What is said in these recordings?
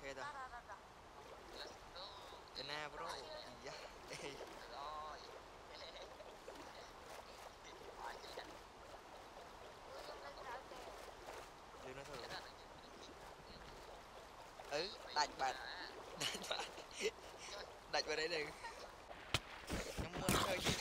Okay ta. Kena bro. Iya. Lên nó thôi. Đạch bạn. Đạch vào đấy đừng. Nó mưa chơi chứ.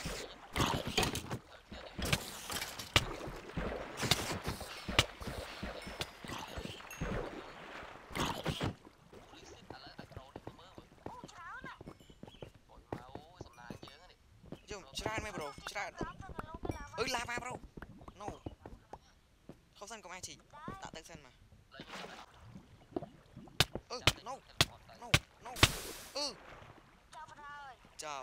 ច្រើនមែន bro ច្រើនlava bro no ខុសសិនកុំអាចជីដាក់ទឹកសិនមកno no no ចាប់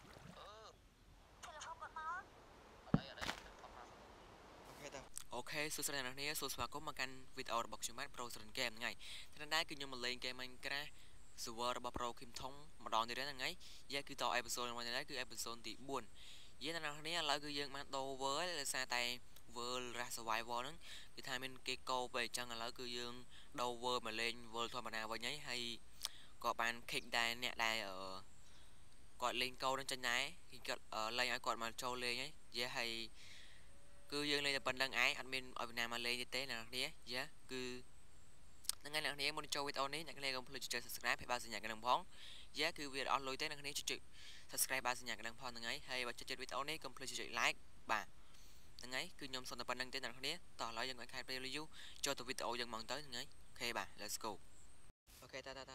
អូខេសួស្តីអ្នកនរគ្នាសួស្តីស្វាគមន៍មកកាន់វីដេអូរបស់ខ្ញុំបាទ Pro SARIN GAME ថ្ងៃនេះគឺខ្ញុំមកលេង game Minecraft server របស់ Pro គឹមធំម្ដងទៀតហ្នឹងហើយយ៉ាគឺតអេពីសូតមួយនេះគឺអេពីសូតទី4យាអ្នកនរគ្នាឥឡូវគឺយើងបានដូរ world ដោយសារតែ world Rush Survival ហ្នឹងគឺថាមានគេកោទៅអញ្ចឹងឥឡូវគឺយើងដូរ world មកលេង world ធម្មតាវិញហើយក៏បាន kick ដែរអ្នកដែលគាត់លេងកោនឹងចាញ់ដែរគឺគាត់លេងឲ្យគាត់មកចូលលេងហើយយាហើយគឺយើងលេងតែប៉ុណ្្នឹងឯងអត់មានឲ្យណាមកលេងទេអ្នកនរគ្នាយ៉ាគឺហ្នឹងហើយអ្នកនរគ្នាមុនចូលវីដេអូនេះអ្នកនរគ្នាកុំភ្លេចចុច subscribe ហើយបើសញ្ញាកណ្ដឹងផងយ៉ាគឺវាអត់លុយទេអ្នកនរគ្នាចុច subscribe បើសញ្ញាកណ្ដឹងផងហ្នឹងហើយបើចិត្តវីដេអូនេះកុំភ្លេចចុច like បាទហ្នឹងហើយគឺខ្ញុំសុំតែប៉ុណ្្នឹងទេអ្នកនរគ្នាតោះឥឡូវយើងឲ្យខែពេលយូរចូលទៅវីដេអូយើងមកទៅហ្នឹងហើយអូខេបាទ let's go អូខេតាអូ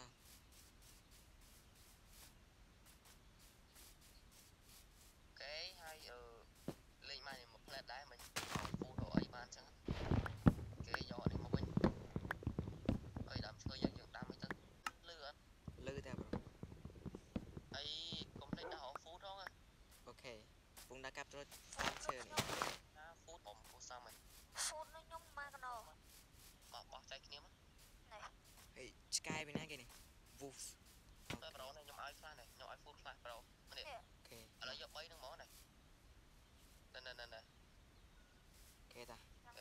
ខេហើយលេងមកនេះមកផ្លែតដែរមិនពូរអីបានចឹងគេយកនេះមកវិញហើយដើមឈើយើងដាំអីទៅលឺអត់លឺតែបងអីកុំភ្លេចដាក់ហ្វូតផងអូខេពងដាក់កាប់ត្រួតតាមឈើនេះណាហ្វូតបំគូសំហ្នឹងហ្វូតនឹងខ្ញុំមកកណោមកបោះចៃគ្នាមកនេះហេឆ្កែពីណាគេនេះ wolves តែប្រូនេះខ្ញុំឲ្យខ្លះនេះខ្ញុំឲ្យហ្វូតខ្លះប្រូនេះអូខេឥឡូវយក3នឹងមកនេះណែអូខេតា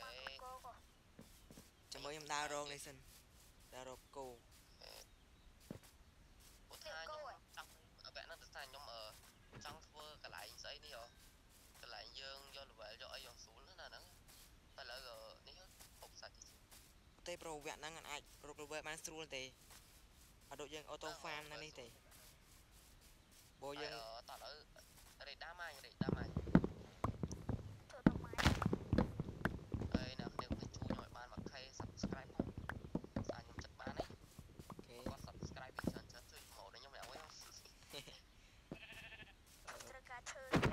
ចាំមើលខ្ញុំដើររងនេះសិនដើររកគោពុទ្ធថាខ្ញុំចង់បែបហ្នឹងទៅថាខ្ញុំចង់ធ្វើកន្លែងស្អីនេះកន្លែងយើងយក level យកអីយកស្រួលណាហ្នឹងតែឥឡូវនេះហូបសាច់ទេប្រូវគ្គហ្នឹងអាចរក level បានស្រួលទេអត់ដូចយើង auto farm ណានេះទេបើយើងតោះឥឡូវរេដាម៉ាញធ្វើទៅម៉ាញហើយអ្នកគ្នាជួយខ្ញុំឲ្យបាន 1k subscribe ផងស្អាតខ្ញុំចិត្តបានហីអូខេគាត់ subscribe ពីច្រើនជួយមកដល់ខ្ញុំអ្នកវិញត្រូវការឈើអូខេ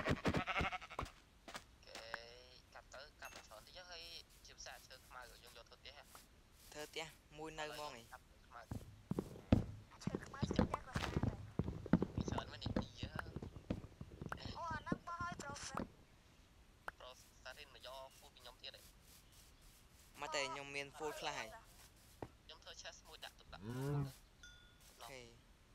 កាប់ទៅកាប់ច្រើនតិចហើយជាភាសាឈើខ្មៅយើងយកធ្វើផ្ទះមួយនៅហ្មងហីខ្មៅឈើខ្មៅស្ទះក៏ស្អាតដែរពីច្រើនវិញនេះអូអាហ្នឹងបោះឲ្យ pro SARIN មកយកហ្វូតពីខ្ញុំទៀតហ៎មកតែខ្ញុំមាន full ខ្លះហើយខ្ញុំធ្វើ chest មួយដាក់ទុកដាក់អូខេ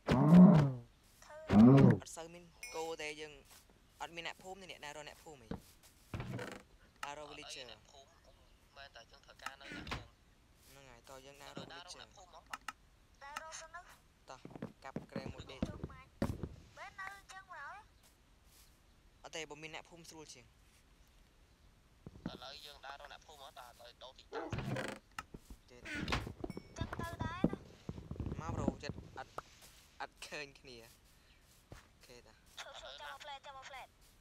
អត់សូវមានគោទេយើងអត់មានអ្នកភូមិទេអ្នកណារកអ្នកភូមិហីអារក villager អ្នកភូមិមែនតែយើងត្រូវការនៅអ្នកភូមិហ្នឹងហើយតើយើងណារក villager អ្នកភូមិហ្មងតែរកទៅនោះតោះកាប់ក្រែមួយដេកបែរនៅអញ្ចឹងមកហើយអត់ទេបើមានអ្នកភូមិស្រួលជាងឥឡូវយើងដើររកអ្នកភូមិមកតើឥឡូវដូរទីតាំងទេចឹងទៅដែរណាមកប្រូចិត្តអត់ឃើញគ្នាអូខេតាចាំមកផ្លែឥឡូវ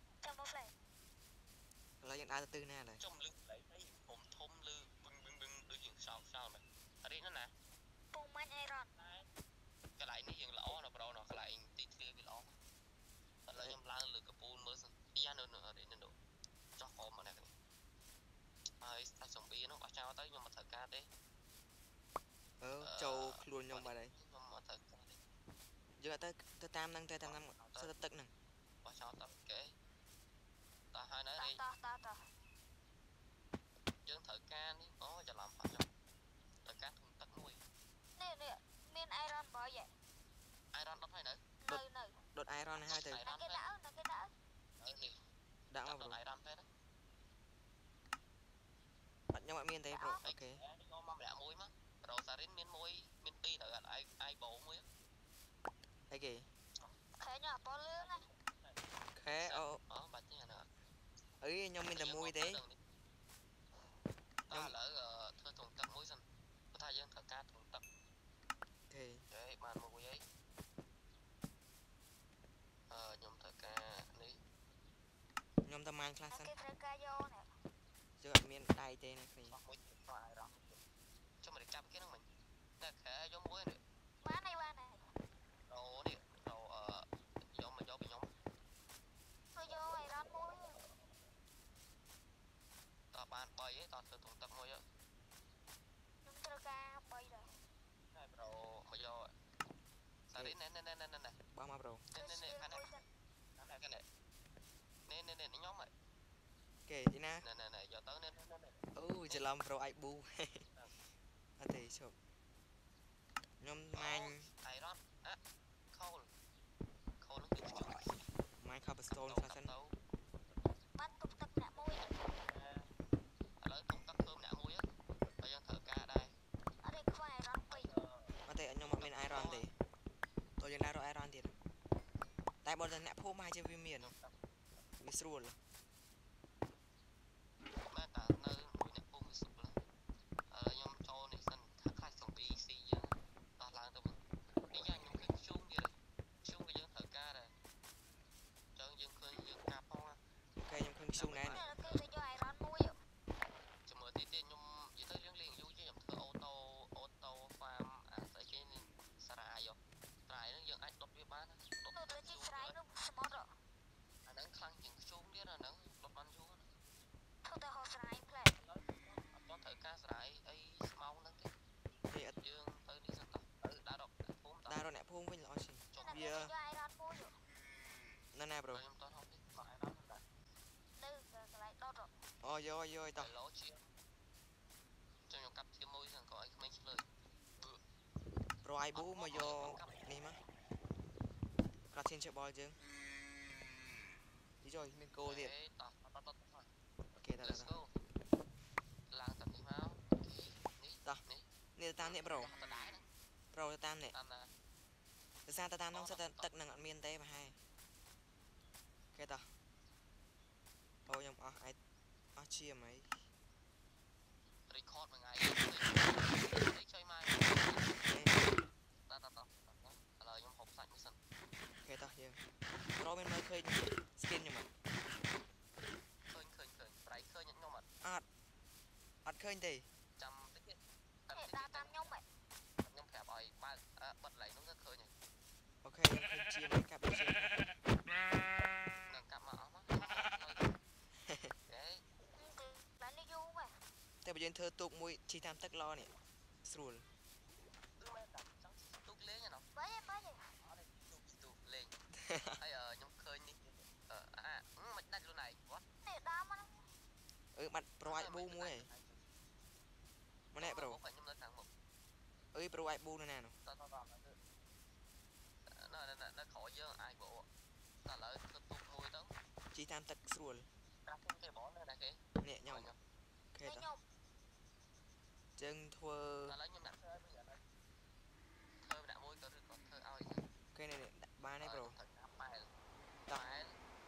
យើងដើរទៅទិសណាឡើយចំលឹកផ្លែអីខ្ញុំធំលឺបឹងដូចជាខ្សោមែនអរិយណាពងមាញ់អីរត់កន្លែងនេះយើងល្អណាស់ប្រូណាកន្លែងទីធ្លាវាល្អឥឡូវខ្ញុំឡើងលើកពូលមើលសិនយ៉ានៅអរិយនៅចោះក្រោមមកនេះហើយស្ដាច់សំបៀនោះបោះចោលទៅខ្ញុំមិនត្រូវការទេចូលខ្លួនខ្ញុំបាត់ហើយខ្ញុំអត់ត្រូវការទេយើងអត់ទៅតាមហ្នឹងទៅតាមសិតទឹកហ្នឹងបោះចោលទៅគេតោះហើយនៅនេះតោះយើងត្រូវការនេះអូច្រឡំផុសចុះត្រូវការធុងទឹកមួយនេះមានអៃរ៉នបើយអៃរ៉នដុតហើយនៅដុតអៃរ៉នហើយទៅគេដាក់នេះដាក់មកអៃរ៉នទៅអត់ខ្ញុំអត់មានទេប្រូអូខេខ្ញុំមកម្នាក់មួយមកប្រូ SARIN មាន1មាន2ទៅអត់ឯគេខែញ៉ាប៉លឿងណាខែអូបាច់ទេណាអីខ្ញុំមានតែមួយទេខ្ញុំឥឡូវធ្វើធុងទឹកមួយសិនព្រោះថាយើងត្រូវការធុងទឹកអូខេបានមួយអីខ្ញុំត្រូវការនេះខ្ញុំតែមានខ្លះសិនគេត្រូវការយកនេះយើងអត់មានដៃទេណាគ្នាមួយទៅអារម្មណ៍ចុះមកចាប់គេហ្នឹងមិញតែខែយកមួយនេះបានហើយអូនេះទៅយកមកយកពីខ្ញុំទៅយកអីរ៉ាត់មួយតើបាន3ឯងតើធ្វើធុងទឹកមួយខ្ញុំត្រូវការ3ដែរតែប្រូមកយកសារីណែបងមកប្រូនេះខាងនេះខ្ញុំហ៎គេទីណាយកទៅអូច្រឡំប្រូអាចប៊ូអត់ទេឈប់ខ្ញុំម៉ាញ់អៃរ៉នខូលនឹងគឺខ្ជុំម៉ាញ់ខោបស្តូលខ្លះសិនបានទុកទឹកអ្នកមួយឥឡូវទុកទឹកធ្វើម្នាក់មួយហើយយើងត្រូវការដែរអត់ទេខ្វះអៃរ៉នពេកអត់ទេខ្ញុំអត់មានអៃរ៉នទេតើយើងណារកអៃរ៉នទៀតតែបើតែអ្នកភូមិអាចជាវាមានវាស្រួលបាទតានៅមួយអ្នកភូមិវាស្រួលខ្ញុំចូលនេះសិនថាខ្លាចសំប៊ីស៊ីយើងដោះឡើងទៅវិញនេះយ៉ាងខ្ញុំឃើញខ្ជុំទៀតខ្ជុំក៏យើងត្រូវការដែរចឹងយើងឃើញយើងការផងអូខេខ្ញុំឃើញខ្ជុំដែរគេទៅយកអៃរ៉នមួយចាំមើលទីទៀតខ្ញុំនិយាយទៅលេងយូរជាងខ្ញុំធ្វើអូតូហ្វាមអាស្អីគេនេះសារ៉ាយស្រែហ្នឹងយើងអាចដុតវាបានដុតទៅជាស្រែនោះស្មត់អាហ្នឹងខ្លាំងជាងខ្ជុំទៀតអាហ្នឹងដុតបានយូរធ្វើតែហោស្រែផ្លែអត់ត្រូវការស្រែអីស្មៅហ្នឹងទេនេះអត់យើងទៅនេះសិនទៅដើររកអ្នកភូមិវិញល្អជាងចុះវាយកអៃរ៉នមួយណាប្រូខ្ញុំតោះហត់នេះអៃរ៉នហ្នឹងដែរទៅកន្លែងដុតអូយកតោះឡូជាខ្ញុំកាប់ជាមួយសិនក៏ឲ្យក្មេងឆ្លើយប្រូអាយប៊ូមកយកនេះមកកាត់ឈានច្បល់យើងយីមានគោលទៀតតោះអូខេតោះឡើងតាមនេះមកនេះតោះនេះតាមនេះប្រូតាមនេះភាសាតាមនោះសិតទឹកនឹងអត់មានទេប្រហែលអូខេតោះអូខ្ញុំអស់ឈាមអី record មួយថ្ងៃនេះជួយមកតោះឥឡូវខ្ញុំហូបសាច់មួយសិនអូខេតោះយើងប្រូមានមើលឃើញ skin ខ្ញុំអត់ឃើញប្រៃឃើញខ្ញុំអត់ឃើញទេចាំតិចទៀតដើរតាមខ្ញុំហ៎ខ្ញុំប្រាប់ឲ្យបើបិទឡៃនោះទៅឃើញអូខេខ្ញុំឃើញជាងកាប់ជាងនឹងកាប់មកអស់មកហេបាននេះយូរហ៎តែបើយើងធ្វើទូកមួយជីតាមទឹកឡនេះស្រួលទូកលេងណ៎បាយទូកលេងហើយខ្ញុំឃើញនេះមិនដាច់ខ្លួនឯងវ៉ានេះដើមហ្នឹងបាត់ប្រូអាចប៊ូមួយម្នាក់ប្រូខ្ញុំនៅខាងមុខប្រូអាចប៊ូនៅណានោះតនៅក្រោយយើងអាចប៊ូតែឥឡូវធ្វើទូកមួយទៅជីតាមទឹកស្រួលកាប់គេបងនៅណាគេនេះខ្ញុំអូខេតោះយើងធ្វើឥឡូវខ្ញុំដាក់ធ្វើឲ្យវិញឥឡូវធ្វើម្នាក់មួយក៏ឬក៏ធ្វើឲ្យអូខេនេះបានទេប្រូបែលហើយ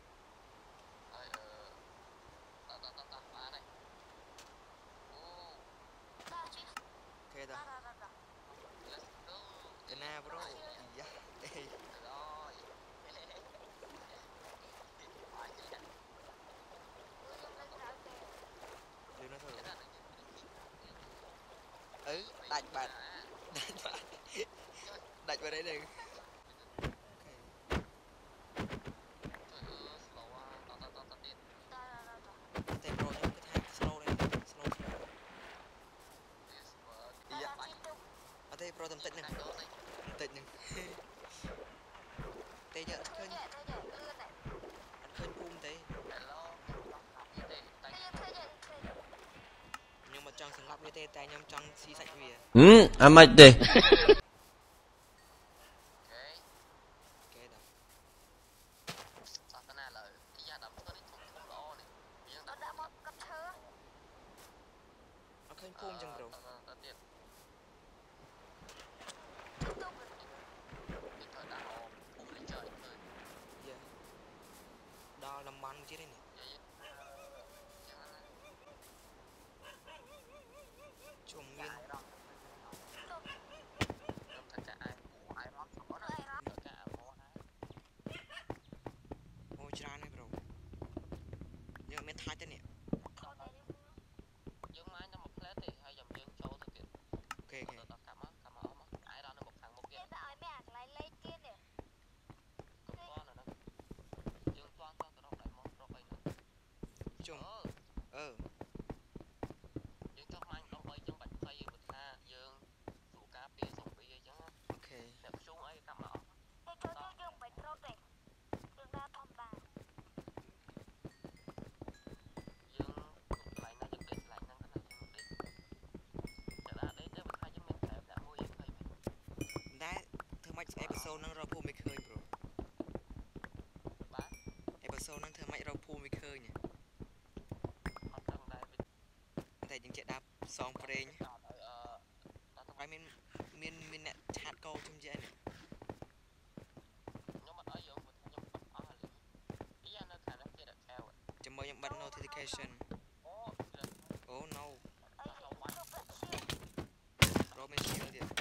តោះបានហើយអូអូខេតោះ Let's go ទៅណាប្រូយ៉ាទេហើយលឿនណាស់ទៅដាច់បាត់ដាច់បាត់អីហ្នឹងតែប្រូខ្ញុំគិតថា slow នេះ slow អត់ទេប្រូតែបន្តិចហ្នឹងតែយើងអត់ឃើញភូមិទេខ្ញុំមកចង់សម្លាប់វាទេតែខ្ញុំចង់ស៊ីសាច់វាអាម៉េចទេសាសនាឡើយទីយ៉ាដល់ធ្វើនេះធំល្អនេះយើងដាក់មកកាប់ឈើអត់ឃើញភូមិចឹងប្រូទៀតទូកនេះត្រូវដាក់អមឲ្យលំបានទៀតទេនេះជុំមានអូច្រើនហើយប្រូយើងមានថាច់ទេនេះយើងមកដល់មួយផ្លែទេហើយយើងចូលទៅទៀតអូខេកាប់មកអស់មកអាយរ៉ានៅមុខខាងមុខទៀតតែឲ្យមានអាកន្លែងលេងទៀតនេះកំប៉ុនអាហ្នឹងយើងទាន់ទៅរកដៃមករកអីហ្នឹងជុំយើងចុះមាញ់ដល់3ចឹងបាច់ភ័យយើងថាយើងស្រួលការពារសំពីអីចឹងអូខេអ្នកខ្ជុំអីកាប់មកអស់តែចូលយើងមិនរត់ទេយើងដើរធម្មតាយើងកន្លែងណាយើងដេកកន្លែងហ្នឹងណាយើងដេកតែដល់ដេកទៅបើថាយើងមានតែដាក់មួយយើងឃើញមែនតែធ្វើម៉េចអេពីសូតហ្នឹងរកភូមិមិនឃើញប្រូបាទអេពីសូតហ្នឹងធ្វើម៉េចរកភូមិមិនឃើញអត់ដឹងដែរតែយើងចេះដាក់សងប្រេងហើយមានអ្នកឆាតកោជុំជានេះខ្ញុំអត់ឲ្យយើងខ្ញុំអត់អស់ហើយពីនៅខាងនេះទៀតខែចាំមើលខ្ញុំបិទ notification អូ no រកមានឈៀលទៀត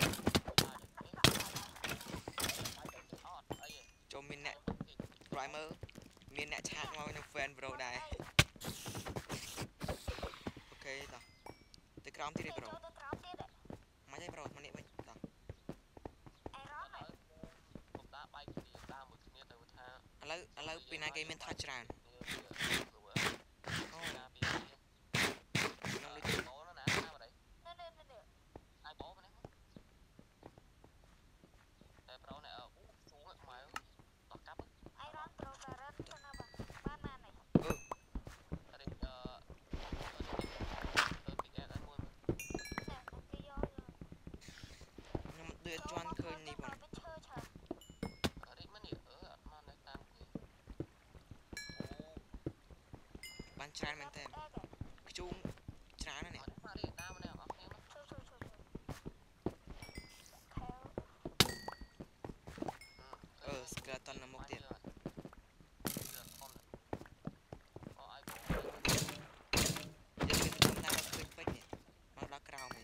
ចូលមានអ្នកប្រយមើលមានអ្នកឆាតមកនឹង fan bro ដែរអូខេតោះទៅក្រោមទៀតទេប្រូមិនទេប្រូមកនេះវិញតោះអេរ៉នខ្ញុំដាក់បែកគ្នាដើមមួយគ្នាទៅថាឥឡូវពីណាគេមានថាច់ច្រើនអូខ្ញុំដូចបោណាណាបាត់ហើយអាយបោមកនេះតែប្រូនេះអូស្រួលម៉ៅតោះកាប់អេរ៉នប្រូសារ៉ាត់ទៅណាបានណានេះរីកPicsArt ឲ្យមួយគេយកខ្ញុំដូចអត់ជន់ឃើញនេះបងរីកមកនេះអត់មកនៅតាមគេបានច្រើនមែនតើខ្ជុំច្រើនណាស់នេះរីកតាមនេះអស់គ្នាមកskeleton នៅមុខទៀតដល់ក្រោមហី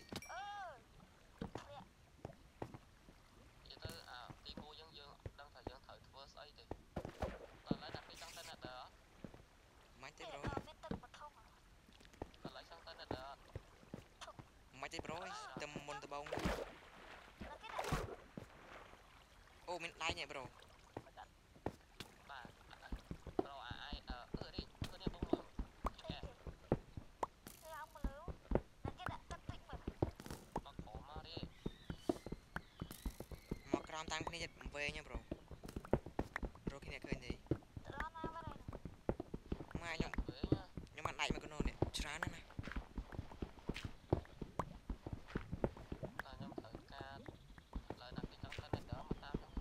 ទៅទីគូយើងដឹងថាយើងត្រូវធ្វើស្អីទេដល់ឥឡូវដាក់ពីចង់ទៅណាដើមិនទេប្រូមានទឹកបឋមដល់ឥឡូវចង់ទៅណាដើមិនទេប្រូទៅមុនដបងអូមានដៃនេះប្រូបាទប្រូអាយរីកទៅនេះបងមើលមកក្រោមតាមគ្នាចិត្តវែងប្រូរកគ្នាឃើញទេម៉ាខ្ញុំបានដៃមកកណូនេះច្រើនណាស់ខ្ញុំត្រូវការឡើយណាគេចង់ទៅនេះដើមមកតាមហ្នឹង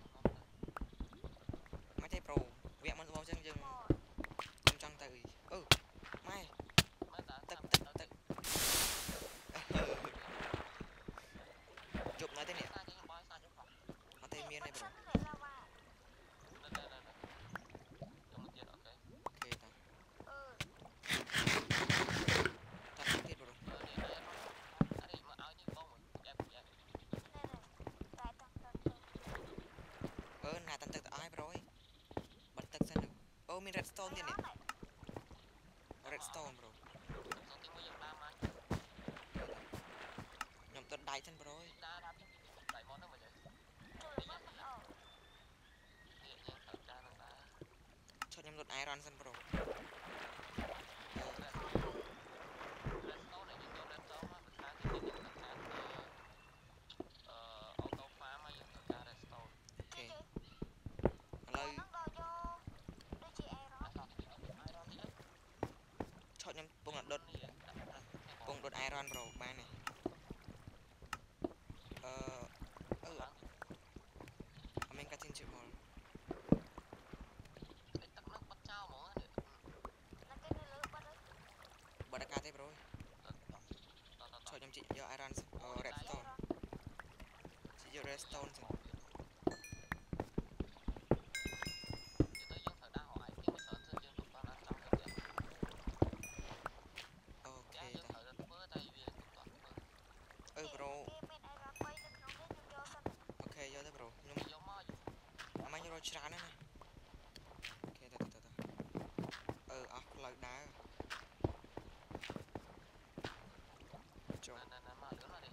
មកទេប្រូវគ្គមុនបងចឹងយើងខ្ញុំចង់ទៅម៉ែទឹកជប់នៅទេនេះអត់ទេមានទេប្រូមាន redstone ទៀតនេះ redstone ប្រូខ្ញុំទៅដៃសិនប្រូដៃមកហ្នឹងមកយើងឈុតខ្ញុំលុត iron សិនប្រូខ្ញុំពងដុត iron ប្រូបានទេអមានកាត់ជិនជិបមកទឹកនោះបាត់ចោលហ្មងនេះគេនៅលើបាត់ហើយបាត់កាត់ទេប្រូឈុតខ្ញុំជីកយក iron redstone ជីកយក redstone សិនទៅយើងត្រូវដាក់ឲ្យគេមិនច្រើនយើងយកបានច្រើនណាស់អូខេទៅអស់ផ្លូវដើរចូលមកលឿនមកនេះ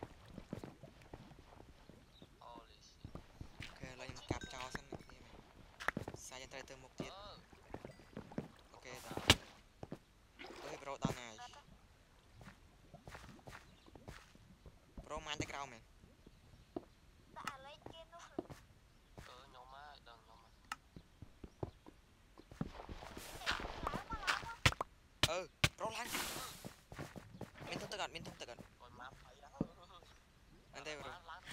Holy shit អូខេឥឡូវខ្ញុំកាប់ចោលសិននេះមែនសាយត្រូវទៅមុខទៀតអូខេតើអើយប្រូដល់ណាយប្រូម៉ាញ់ទៅក្រៅមែនដាក់អាលេខគេនោះខ្ញុំមកដឹងខ្ញុំមកប្រូឡើងមានទុកទឹកអត់មានទុកទឹកអត់គាត់មកភ័យដល់អត់ទេប្រូឡើងឡើងតើ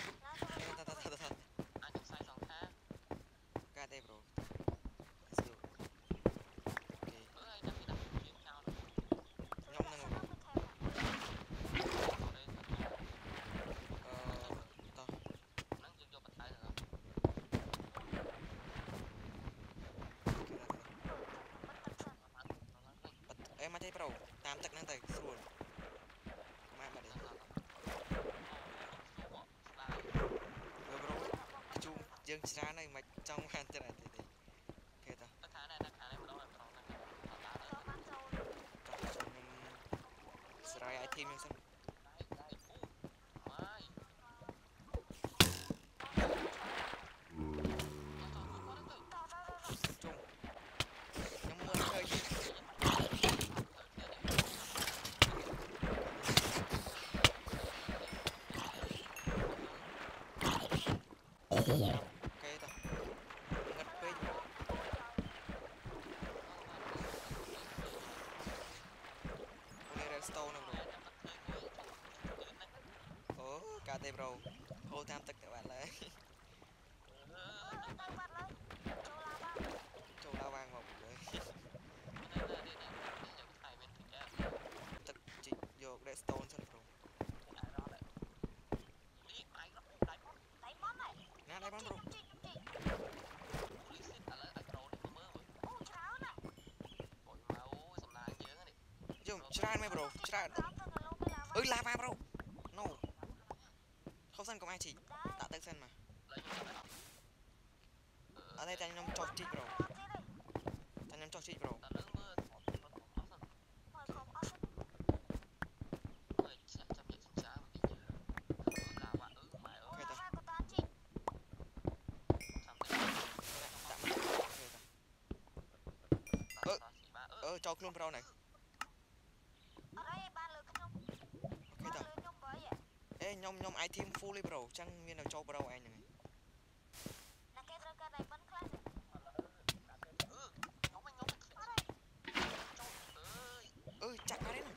អាចខ្សែសងខាកាទេប្រូអើយដាក់ពីដាក់ជាងចោលខ្ញុំនឹងតោះហ្នឹងយើងយកបថៅទៅអេមកទេប្រូតាមទឹកហ្នឹងទៅស្រួលមកបាត់ទេប្រូជូយើងច្រើនហើយមិនចង់បានច្រើនទេអូខេតោះទៅខាងនេះម្ដងប្រូទៅខ្ញុំស្រ័យ item ខ្ញុំសិន ខ្ញុំមើលឃើញអូខេតោះងឹតពេកអូនេះ redstone ហ្នឹងអូកាទេប្រូហូរតាមទឹកទៅបាត់ឡើយចូលឡាវ៉ាងមកលើទឹកជីកយក redstone សិនប្រូណាដៃបងប្រូយើងច្រើនមែនប្រូច្រើនអើយឡាវ៉ាប្រូ no ខុសសិនកុំអាចជីកដាក់ទឹកសិនមកអត់ទេតែខ្ញុំចុះជីកប្រូតែខ្ញុំចុះជីកប្រូចូលខ្លួនប្រូនេះអូខេតោះអេខ្ញុំ item full ទេប្រូចឹងមានតែចូលប្រូឯងហ្នឹងចាក់បានទេ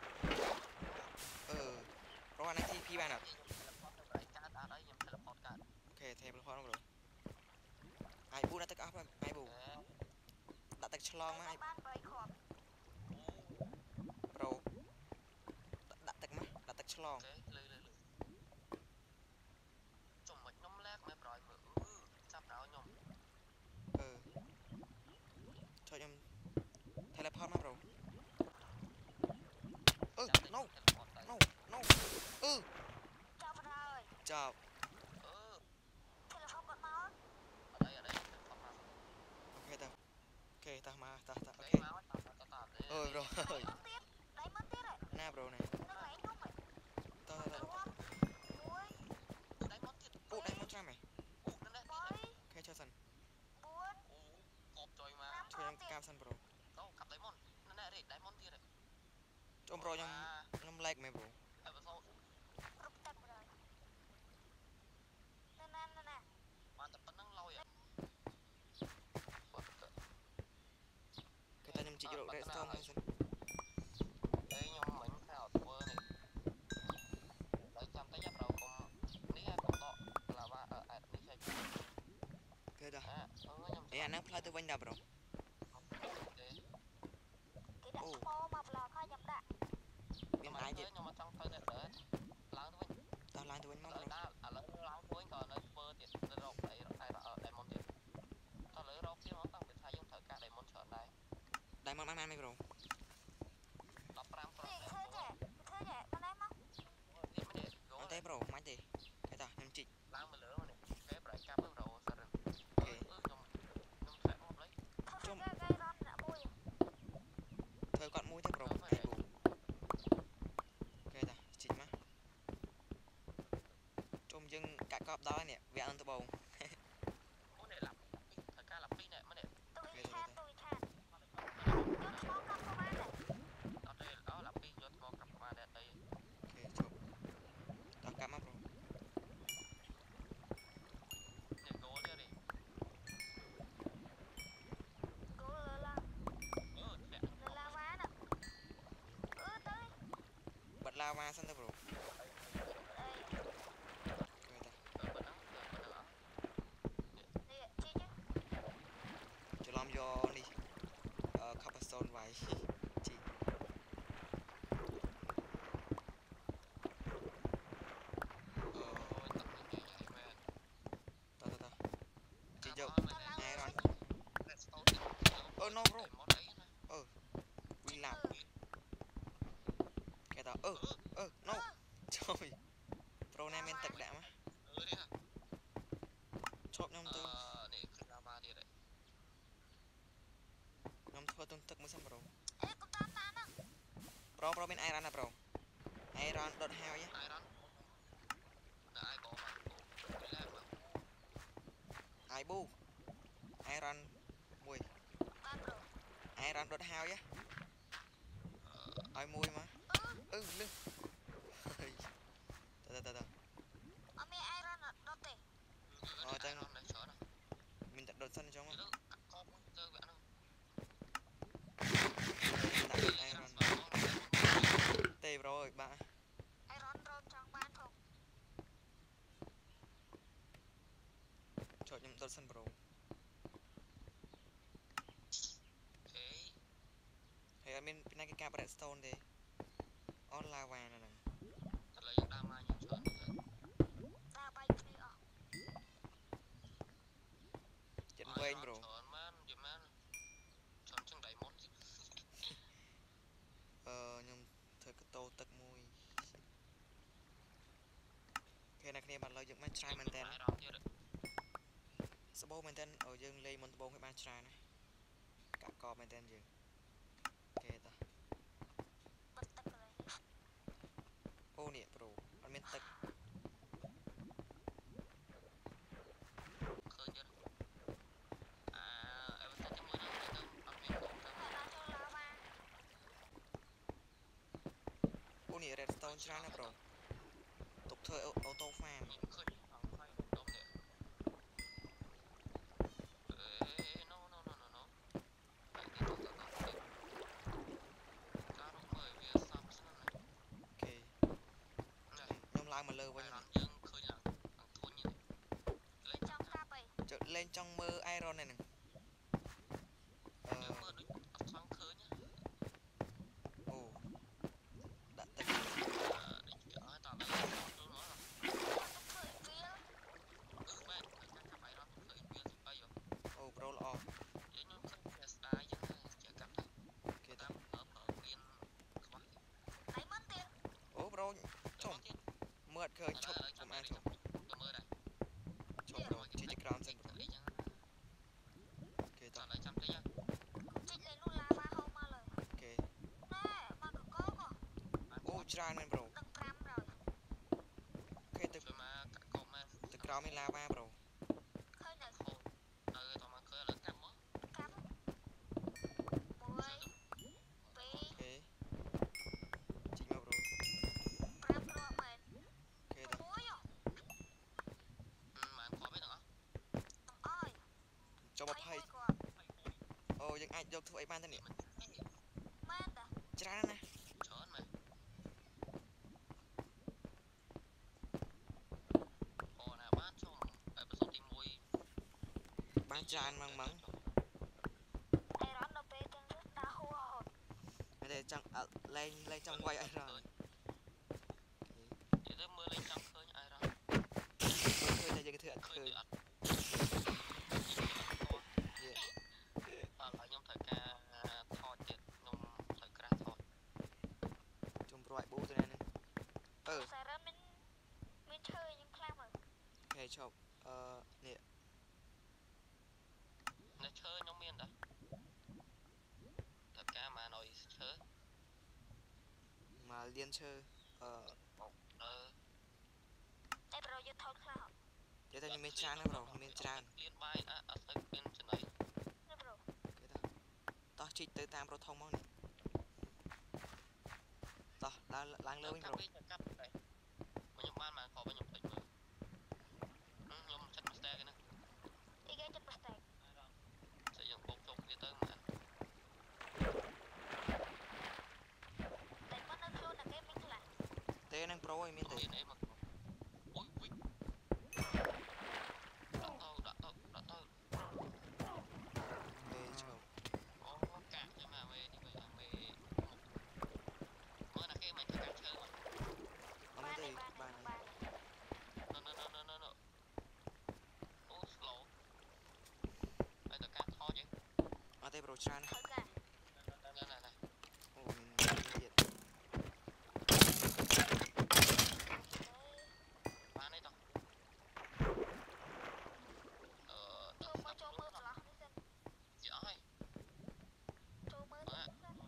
ប្រូអានេះ TP បានអត់អូខេ table pot ប្រូអាយប៊ូដាក់ទឹកអស់ហើយអាយប៊ូដាក់ទឹកឆ្លងមកអាយប្រូដាក់ទឹកមកដាក់ទឹកឆ្លងចំមិនខ្ញុំលែកមិនប្រយមើលចាប់ដល់ខ្ញុំចូលខ្ញុំ teleport មកប្រូno no ចាប់ អូខេតោះមកតោះអូខេអូយប្រូអើយណាប្រូណាតោះអូដៃមកចាំហ៎អូខេចូលសិនជួយខ្ញុំកាប់សិនប្រូកាប់ដៃមុនណែរេដៃមុនទៀតចូលប្រូខ្ញុំឡែកមែនប្រូបានតែប៉ុណ្្នឹងឡយគេតែខ្ញុំជីករក redstone ហ្នឹងសិនខ្ញុំមិញថាអត់ធ្វើនេះដល់ចាំតែយ៉ាប្រូកុំនេះកុំដកឡាវ៉ាអែតនេះចេញគេដល់អាហ្នឹងផ្លូវទៅវិញដល់ប្រូអូមកប្លុកហើយខ្ញុំដាក់មានអាយទៀតខ្ញុំមកចង់ទៅនេះឡើងទៅវិញតោះឡើងទៅវិញមកប្រូឥឡូវឡើងទៅវិញក៏នៅធ្វើទៀតទៅរកដៃមុនទៀតតោះលើរកទៀតមកតាំងពីថាយើងត្រូវការដៃមុនច្រើនដែរដៃមកបានមែនប្រូ 15គ្រាប់ធ្វើចេះបានមកអត់ទេប្រូមិនទេគេតោះខ្ញុំជីកឡើងមកលើនេះគេប្រៃកាប់ទៅរកសារឹងអូខេប់ដល់នេះវាអត់ទៅបងអូនេះឡាប់ត្រូវការឡាប់2នេះមកនេះទុយឆាតយកឆ្លងកាប់ប្រមាណដែរអត់ទេអូឡាប់2យកថ្មកាប់ប្រមាណដែរអីអូខេជប់តោះកាប់មកប្រូនេះគោលនេះគោលលើឡាធ្លាក់លើឡាវ៉ាណាទៅបាត់ឡាវ៉ាសិនទៅប្រូអីប៉ុណ្ណឹងនេះជីចឹងច្រឡំយកនេះខាប់សូនវាយជី ជីយកអេរ៉នno bro វីឡាប់គេតno ជួយប្រូណាមានទឹកដាក់មកឈប់ខ្ញុំទៅនេះគឺឡាវ៉ាទៀតខ្ញុំធ្វើទុនទឹកមួយសិនប្រូអេកុំតាមតាហ្នឹងប្រូមានអេរ៉នណាប្រូអេរ៉នដុតហើយអៃរ៉នដល់អៃបោមកពីឡាប់មកអាយប៊ូអេរ៉នមួយបានប្រូអេរ៉នដុតហើយឲ្យមួយមកលឹះទៅអត់មានអៃរ៉នដុតទេអូតែនោះនេះច្រើនមានតែដុតសិនអញ្ចឹងទៅកបទៅវាហ្នឹងដាក់អេរ៉នទេប្រូអើយបាក់អៃរ៉នរមចង់បានផងចូលខ្ញុំដុតសិនប្រូហេហើយអត់មានពីណាគេកាប់ redstone ទេអនឡាវ៉ានៅហ្នឹងឥឡូវយើងដាក់មកយើងច្រើនតាបាយគ្នាអស់ចិត្តវែងប្រូច្រើនមែនយីមែនច្រើនជាង diamond ខ្ញុំធ្វើកតោទឹកមួយគេអ្នកគ្នាបានលើយើងបានច្រើនមែនតើអៃរ៉នទៀតសបោមែនតើយើងលេងមុនដំបូងឲ្យបានច្រើនណាកាក់កបមែនតើយើងគេតោះបិទទឹកเลยអូនេះប្រូអត់មានទឹកឃើញទៀតអើតែជាមួយនឹងអត់មានទៅដល់ចូលឡាវ៉ាអូនេះ redstone ច្រើនណាប្រូទុកធ្វើអូតូហ្វាមឃើញអងហើយដុំនេះno តែទីទៅការរកមើលវាសាប់ស្នឹងគេខ្ញុំឡើងមកលើវិញយើងឃើញឡើងធុញលេងចង់កាប់អីចុះលេងចង់មើល iron ហ្នឹងយើងមើលដូចអត់ចង់ឃើញអូដាក់ទឹកនេះអត់តាមដល់នោះមកទុកធ្វើវាលមែនកាប់អៃរ៉នឃើញវាសិបាយអូប្រូល្អខ្ញុំឃើញវាស្ដាយចឹងជាកាប់ទៅគេតតាមមានខ្វះដៃមិនទៀតអូប្រូចុំមើលអត់ឃើញឈប់កុំអានឈប់ទៅមើលដែរឈប់ប្រូជីចក្រោមសិនប្រូអីចឹងគេតចាំតែចាំតិចជីកលេងនោះឡាវ៉ាហូរមកលើគេណែមកកកកអូច្រើនមែនប្រូដឹង500 គេទៅជួយមកកាក់កបមែនទៅក្រោមមានឡាវ៉ាប្រូឃើញនៅហូតទៅតមកឃើញលើកាប់មកកាប់1 2 គេជីកមកប្រូ 5គ្រាប់មែនគេតមួយហ៎បានខបឯទាំងអស់អើយចុះ20 គ្រាប់អូយើងអាចយកធ្វើអីបានទៅនេះមែនតាច្រើនណាស់ច្រើនមែនអូណាបានជុំអេពីសូតទី1 បានច្រើនម៉ងអៃរ៉នដល់ពេលទាំងនេះដាក់ហួរហត់មែនទេចង់លេងចង់វាយ iron និយាយទៅមើលលេងចង់ឃើញអៃរ៉នឃើញតែយើងធ្វើអត់ឃើឃើញញអត់ខ្ញុំត្រូវការថតទៀតខ្ញុំត្រូវក្រាស់ថតជុំប្រូឲ្យប៊ូទៅនេះសារ៉ាមានឈើខ្ញុំខ្លាំងមើលគេឈប់នេះនៅឈើខ្ញុំមានដែរត្រូវការមកឲ្យឈើមកលៀនឈើបោកទៅតែប្រូយកថតខ្លះនិយាយទៅមានច្រើនណាស់ប្រូមានច្រើនក្លៀនបាយអត់ទៅមានចំណៃនេះប្រូតោះជីកទៅតាមរថធំមកនេះតោះឡើងលើវិញប្រូកាប់ដែរខ្ញុំបានមកខកខ្ញុំភ្លេចមើលខ្ញុំចិត្តមកស្ទែគេណាអីគេចិត្តប្រស្តែកតែយើងបោកជុំគ្នាទៅមែនតែប៉ុណ្ណឹងខ្លួនតែគេមានខ្លះទេនឹងប្រូឯងមានទេមានអីមកអូយវិដាក់ទៅមេឈប់អូកាក់ចាំមកមេនេះមេមើលណាគេមិនធ្វើការឈើមកអត់ទេបាន noអូ slow ហើយតើការថតយើងអត់ទេប្រូច្រើនហើយកាណាអូមានទៀតបានទេតោះចូលមើលចន្លោះនេះសិនជាអស់ហើយចូលមើលទៅសិនអារម្មណ៍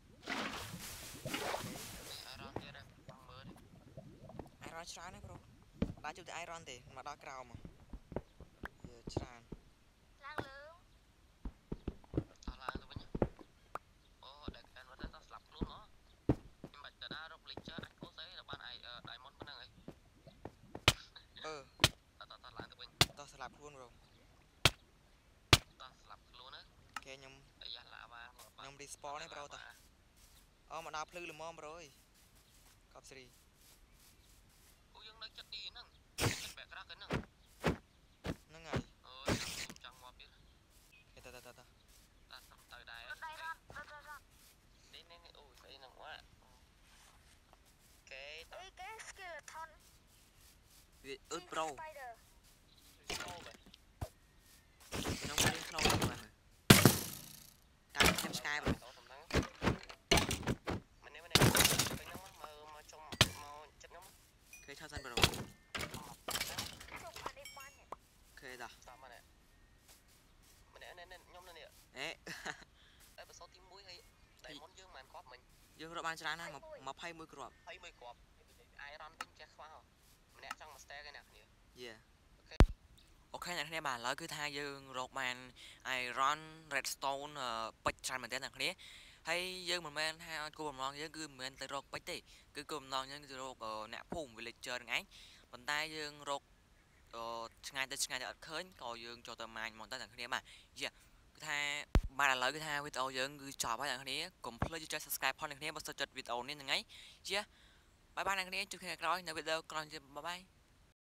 ទៀតបងមើលអៃរ៉នច្រើនណាប្រូដាក់ជុំតែអៃរ៉នទេមកដល់ក្រោមមកច្រើនឡើងលើអស់ឡើងទៅវិញអូដែលកានមកទៅស្លាប់ខ្លួនហ៎ខ្ញុំបាច់ទៅដើររកលេខចាអាចអូស្អីដល់បានអាយដៃមុនប៉ុណ្ណឹងហីតឡើងទៅវិញតោះស្លាប់ខ្លួនប្រូតស្លាប់ខ្លួនណាគេខ្ញុំអាយ៉ាឡាវ៉ាខ្ញុំ respawn នេះប្រូតោះអូមកដល់ភ្លឺល្មមប្រូអើយកប់សេរីអូយើងនៅចិត្តទីហ្នឹងចិត្តបែកក្រាស់ហ្នឹងហ្នឹងហើយអូយខ្ញុំចង់មកទៀតគេទៅតែទៅដែររត់ដៃរត់នេះអូស្អីហ្នឹងវ៉ាគេតអីគេ skeleton វាអឺតប្រូ spider អូបែខ្ញុំឃើញខ្លោហ្នឹងមើលតាមខ្ញុំឆ្កែប្រូតតំណឹងម្នាក់ខ្ញុំមកចុំមកចិត្តខ្ញុំគេឆោតសិនប្រូជុំអានេះបាញ់គេតោះតាមម្នាក់ខ្ញុំនេះអេតែបសទី1ហើយដៃមុនយើងមិនគាត់មិញយើងរកបានច្រើនណាស់21គ្រាប់ 21គ្រាប់អាយរ៉នវិញចេះខ្វះម្នាក់ចង់មក stack ឯអ្នកគ្នាយេអូខេអ្នកគ្នាបាទឥឡូវគឺថាយើងរកបាន iron redstone ពេជ្រច្រើនមែនទែនអ្នកគ្នាហើយយើងមិនមែនថាគោលបំណងយើងគឺមិនមែនទៅរកពេជ្រទេគឺគោលបំណងយើងគឺរកអ្នកភូមិ villager ហ្នឹងឯងប៉ុន្តែយើងរកឆ្ងាយទៅអត់ឃើញក៏យើងចូលទៅម៉ាញមកទៅអ្នកគ្នាបាទយេគឺថាបាទឥឡូវគឺថាវីដេអូយើងគឺចប់ហើយអ្នកគ្នាកុំភ្លេចចុច subscribe ផងអ្នកគ្នាបើសិនចិត្តវីដេអូនេះហ្នឹងឯងយេបាយអ្នកគ្នាជួបគ្នាក្រោយនៅវីដេអូក្រោយទៀតបាយ